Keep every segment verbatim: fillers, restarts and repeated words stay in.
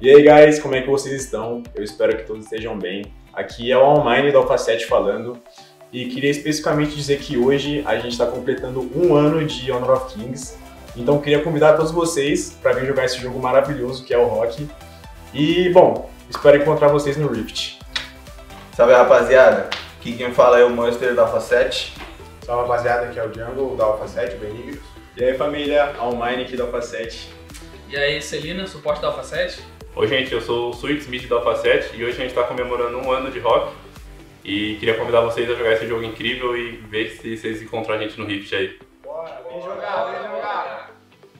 E aí, guys, como é que vocês estão? Eu espero que todos estejam bem. Aqui é o Online da Alpha sete falando. E queria especificamente dizer que hoje a gente está completando um ano de Honor of Kings. Então queria convidar todos vocês para vir jogar esse jogo maravilhoso que é o Rock. E, bom, espero encontrar vocês no Rift. Salve, rapaziada! Aqui quem fala é o Monster da Alpha sete. Salve, rapaziada, aqui é o Jungle da Alpha sete, o Benigno. E aí, família, Online aqui da Alpha sete. E aí, Celina, suporte da Alpha sete. Oi, gente, eu sou o Sweet Smith da Alpha sete e hoje a gente está comemorando um ano de Rock. E queria convidar vocês a jogar esse jogo incrível e ver se vocês encontram a gente no Rift aí. Bora, vem jogar, vem jogar!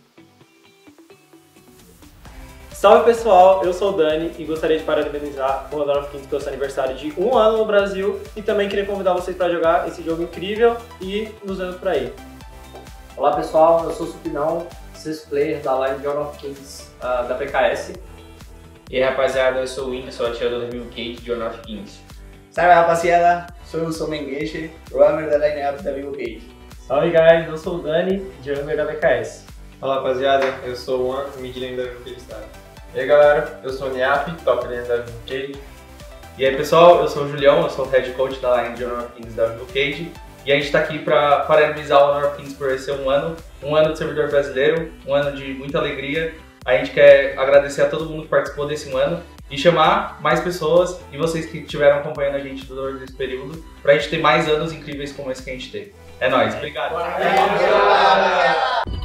Salve pessoal, eu sou o Dani e gostaria de parabenizar o Honor of Kings pelo seu aniversário de um ano no Brasil e também queria convidar vocês para jogar esse jogo incrível e nos vemos por aí. Olá pessoal, eu sou o Supinão, sexto player da line de Honor of Kings uh, da P K S. E aí rapaziada, eu sou o Win, sou atirador da Mil Kate de Honor of Kings. Salve rapaziada, sou o Somengeshi, runner da line-up da Mil Kate. Salve guys, eu sou o Dani, jungler da P K S. Olá rapaziada, eu sou o One, mid lane da Mil Kate. E aí galera, eu sou o Niap, top lane da Mil Kate. E aí pessoal, eu sou o Julião, eu sou o head coach da line de Honor of Kings da Mil Kate. E a gente está aqui para parabenizar o Honor of Kings por esse um ano, um ano de servidor brasileiro, um ano de muita alegria. A gente quer agradecer a todo mundo que participou desse um ano e chamar mais pessoas e vocês que estiveram acompanhando a gente durante esse período para a gente ter mais anos incríveis como esse que a gente teve. É nóis, obrigado!